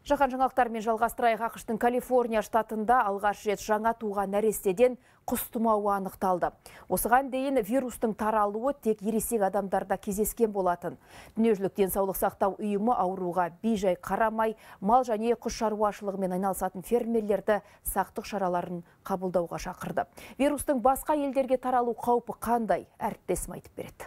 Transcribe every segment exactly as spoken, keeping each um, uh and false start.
Жаһан жаңалықтарымен жалғастырайық. ақш-тың Калифорния штатында алғаш рет жаңа туған нәрестеден құс тұмауы анықталды. Осыған дейін вирустың таралуы тек ересек адамдарда кездескен болатын. Дүниежүзілік денсаулық сақтау ұйымы ауруға бей-жай қарамай, мал және құс шаруашылығымен айналысатын фермерлерді сақтық шараларын қабылдауға шақырды. Вирустың басқа елдерге таралу қаупі қандай? Әріптесім айтып береді.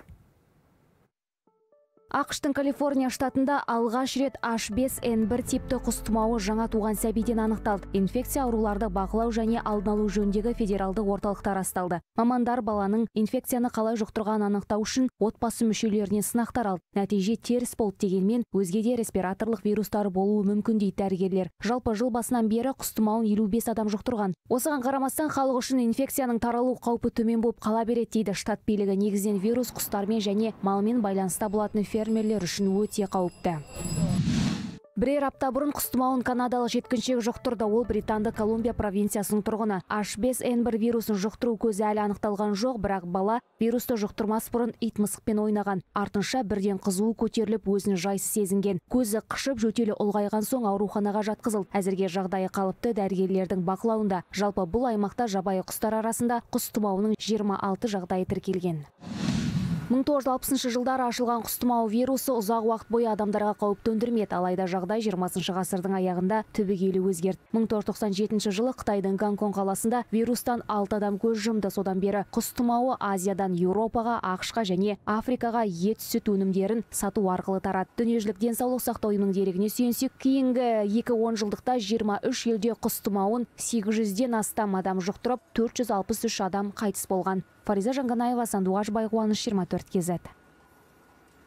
ақш-тың Калифорния штатында алғаш рет аш бес эн бір типті құс тұмауы жаңа туған сәбиден анықталды. Инфекция ауруларды бақылау және алдын алу жөніндегі федералды орталықтар расталды. Мамандар баланың инфекцияны қалай жұқтырған анықтау үшін отбасы мүшелеріне сынақтар алды. Нәтиже теріс болды дегенмен, өзге де респираторлық вирустар болуы мүмкін дейді дәрігерлер. Жалпы жыл басынан бері құс тұмауын елу бес адам жұқтырған. Осыған қарамастан халық үшін инфекцияның таралу қаупі төмен болып қала береді дейді штат билігі. Негізінен вирус құстармен және малмен байланыста болатын фермерлер үшін өте қауіпті. Бірер апта бұрын құс тұмауын канадалық жеткіншек жұқтырды. Ол британды Колумбия провинциясының тұрғыны. аш бес эн бір вирусын жұқтыру көзі әлі анықталған жоқ, бірақ бала вирусты жұқтырмас бұрын ит мысықпен ойнаған. Артынша бірден қызуы көтеріліп, өзін жайсыз сезінген. Көзі қышып, жөтелі ұлғайған соң ауруханаға жатқызылды. Әзірге жағдайы қалыпты, дәрігерлердің бақылауында. Жалпы бұл аймақта жабайы құстар арасында құс тұмауының жиырма алты жағдайы тіркелген. мың тоғыз жүз алпысыншы жылдары ашылған құс тұмауы вирусы ұзақ уақыт бойы адамдарға қауіп төндірмеді. Алайда жағдай жиырмасыншы ғасырдың аяғында түбегейлі өзгерді. мың тоғыз жүз тоқсан жетінші жылы Қытайдың Гонконг қаласында вирустан алты адам көз жұмды. Содан бері құс тұмауы Азиядан Еуропаға, ақш-қа және Африкаға ет, сүт өнімдерін сату арқылы тарады. Дүниежүзілік денсаулық сақтау ұйымының дерегіне сүйенсек, кейінгі екі онжылдықта жиырма үш елде құс тұмауын сегіз жүзден астам адам жұқтырып, төрт жүз алпыс үш адам қайтыс болған. Фариза Жанғанаева, Сандуғаш Байқуаныш, жиырма төрт кз.